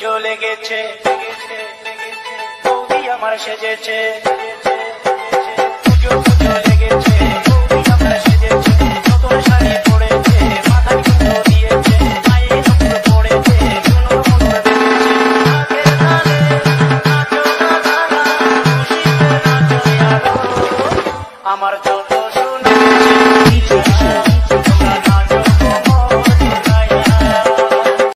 পুজো লেগেছে, বৌদি আমার সেজেছে, পুজো পুজো লেগেছে, বৌদি আমার সেজেছে, নতুন শাড়ি পরেছে, মাথায় কুমড়ো দিয়েছে, পায়ে কুমড়ো পড়েছে, চুনোর মুড়ো বেঁধেছে, নাচের তালে নাচো না দাদা, খুশিতে নাচো আরো, আমার জন্য